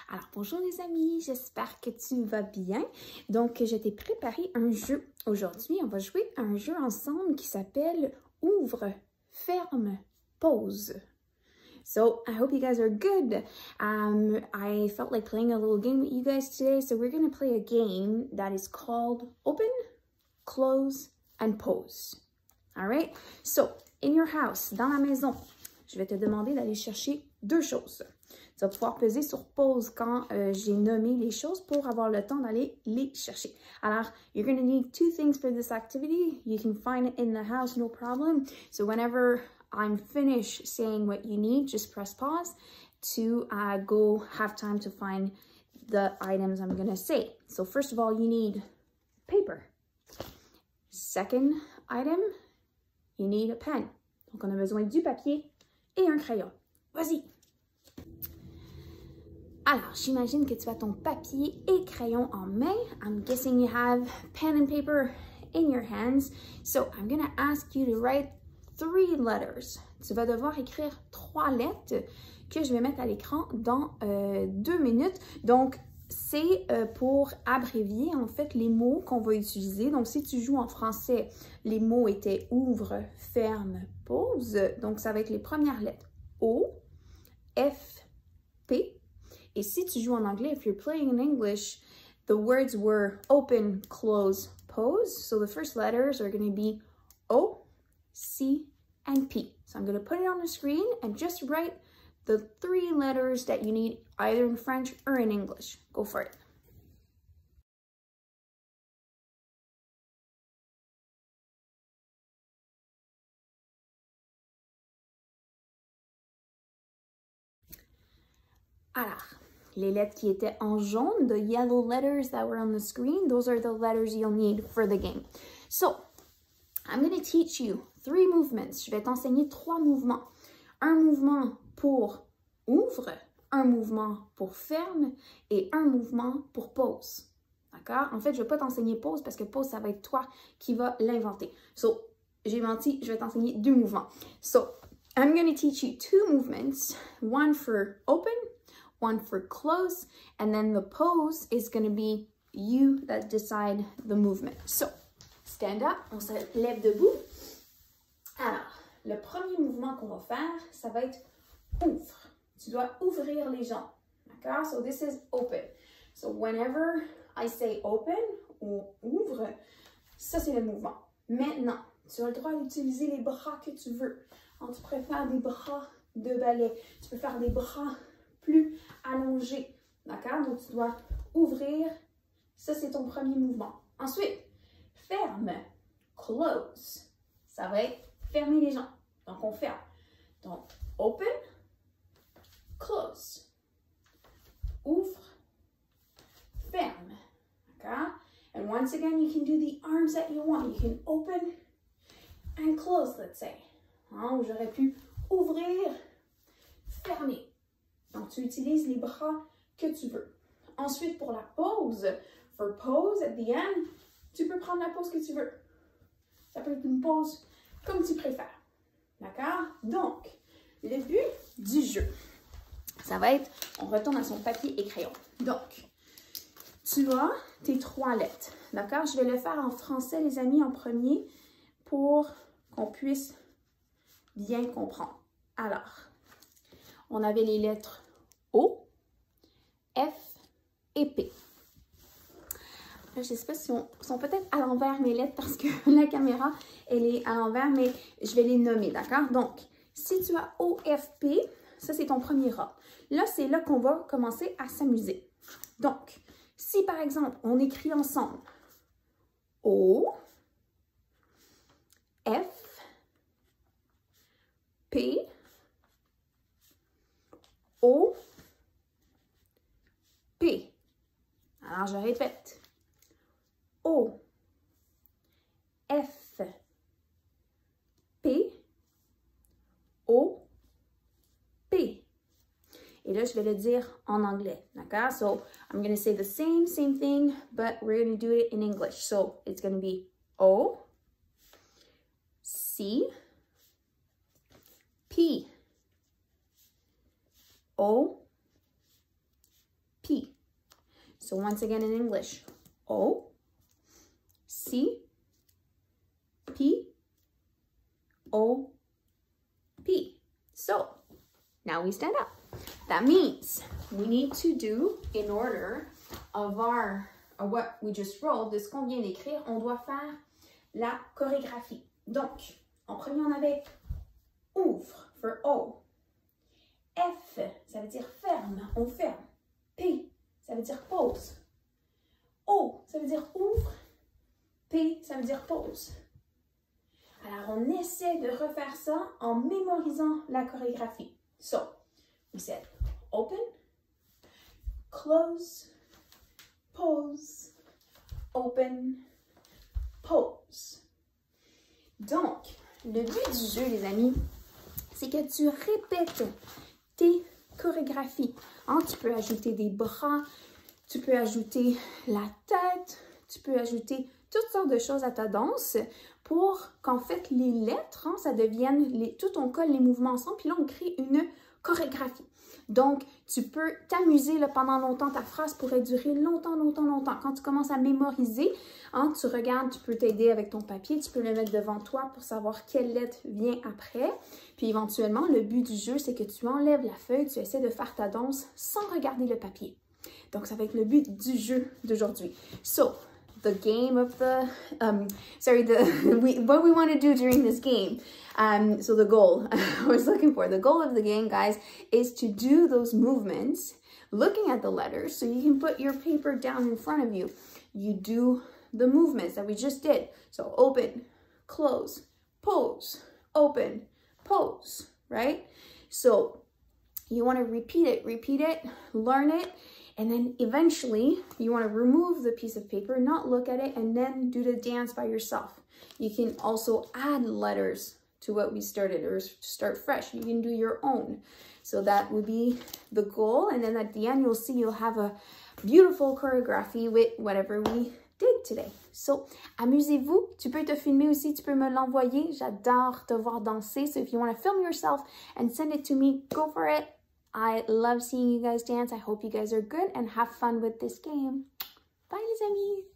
Alors, bonjour les amis, j'espère que tu vas bien. Donc, je t'ai préparé un jeu. Aujourd'hui, on va jouer à un jeu ensemble qui s'appelle Ouvre, ferme, pause. So, I hope you guys are good. I felt like playing a little game with you guys today, so we're going to play a game that is called Open, Close, and Pause. All right? So, in your house, dans la maison, je vais te demander d'aller chercher deux choses. Tu vas pouvoir peser sur pause quand j'ai nommé les choses pour avoir le temps d'aller les chercher. Alors, you're going to need two things for this activity. You can find it in the house, no problem. So whenever I'm finished saying what you need, just press pause to go have time to find the items I'm going to say. So first of all, you need paper. Second item, you need a pen. Donc, on a besoin du papier et un crayon. Vas-y! Alors, j'imagine que tu as ton papier et crayon en main. I'm guessing you have pen and paper in your hands. So, I'm going to ask you to write 3 letters. Tu vas devoir écrire 3 lettres que je vais mettre à l'écran dans 2 minutes. Donc, c'est pour abrévier, en fait, les mots qu'on va utiliser. Donc, si tu joues en français, les mots étaient ouvre, ferme, pause. Donc, ça va être les premières lettres. O, F, P. Et si tu joues en anglais, if you're playing in English, the words were open, close, pause. So the first letters are going to be O, C, and P. So I'm going to put it on the screen and just write the 3 letters that you need either in French or in English. Go for it. Alors, les lettres qui étaient en jaune, the yellow letters that were on the screen, those are the letters you'll need for the game. So, I'm going to teach you 3 movements. Je vais t'enseigner 3 mouvements. Un mouvement pour ouvre, un mouvement pour ferme et un mouvement pour pause. D'accord? En fait, je ne vais pas t'enseigner pause parce que pause, ça va être toi qui vas l'inventer. So, j'ai menti, je vais t'enseigner 2 mouvements. So, I'm going to teach you 2 movements. One for open, one for close, and then the pose is going to be you that decide the movement. So, stand up, on se lève debout. Alors, le premier mouvement qu'on va faire, ça va être ouvre. Tu dois ouvrir les jambes. D'accord? So, this is open. So, whenever I say open ou ouvre, ça c'est le mouvement. Maintenant, tu as le droit d'utiliser les bras que tu veux. Alors, tu pourrais faire des bras de ballet. Tu peux faire des bras plus allongé. D'accord? Donc, tu dois ouvrir. Ça, c'est ton premier mouvement. Ensuite, ferme. Close. Ça va être fermer les jambes. Donc, on ferme. Donc, open. Close. Ouvre. Ferme. D'accord? And once again, you can do the arms that you want. You can open and close, let's say. Hein, j'aurais pu ouvrir, fermer. Donc, tu utilises les bras que tu veux. Ensuite, pour la pause, for pause, at the end, tu peux prendre la pause que tu veux. Ça peut être une pause comme tu préfères. D'accord? Donc, le but du jeu, ça va être, on retourne à son papier et crayon. Donc, tu as tes 3 lettres. D'accord? Je vais le faire en français, les amis, en premier, pour qu'on puisse bien comprendre. Alors, on avait les lettres O, F et P. Là, je ne sais pas si sont peut-être à l'envers mes lettres parce que la caméra, elle est à l'envers, mais je vais les nommer, d'accord? Donc, si tu as O, F, P, ça c'est ton premier ordre. Là, c'est là qu'on va commencer à s'amuser. Donc, si par exemple, on écrit ensemble O, F, P, O, P. Alors, je répète. O, F, P, O, P. Et là, je vais le dire en anglais, d'accord? So, I'm going to say the same thing, but we're going to do it in English. So, it's going to be O, C, P, O, So once again in English, O, C, P, O, P. So now we stand up. That means we need to do in order of what we just wrote, de ce qu'on vient d'écrire, on doit faire la chorégraphie. Donc, en premier, on avait ouvre, for O. F, ça veut dire ferme, on ferme. P, ça veut dire pause. O, ça veut dire ouvre. P, ça veut dire pause. Alors, on essaie de refaire ça en mémorisant la chorégraphie. So, we said open, close, pause, open, pause. Donc, le but du jeu, les amis, c'est que tu répètes tes chorégraphies. Hein, tu peux ajouter des bras, tu peux ajouter la tête, tu peux ajouter toutes sortes de choses à ta danse pour qu'en fait les lettres, hein, ça devienne, tout on colle les mouvements ensemble, puis là on crée une chorégraphie. Donc, tu peux t'amuser pendant longtemps, ta phrase pourrait durer longtemps, longtemps, longtemps. Quand tu commences à mémoriser, hein, tu regardes, tu peux t'aider avec ton papier, tu peux le mettre devant toi pour savoir quelle lettre vient après. Puis éventuellement, le but du jeu, c'est que tu enlèves la feuille, tu essaies de faire ta danse sans regarder le papier. Donc, ça va être le but du jeu d'aujourd'hui. So, the game of the, what we want to do during this game. So the goal I was looking for, the goal of the game, guys, is to do those movements, looking at the letters, so you can put your paper down in front of you. You do the movements that we just did. So open, close, pose, open, pose, right? So you want to repeat it, learn it. And then eventually, you want to remove the piece of paper, not look at it, and then do the dance by yourself. You can also add letters to what we started, or start fresh. You can do your own. So that would be the goal. And then at the end, you'll see you'll have a beautiful choreography with whatever we did today. So, amusez-vous. Tu peux te filmer aussi, tu peux me l'envoyer. J'adore te voir danser. So if you want to film yourself and send it to me, go for it. I love seeing you guys dance. I hope you guys are good and have fun with this game. Bye, les amis.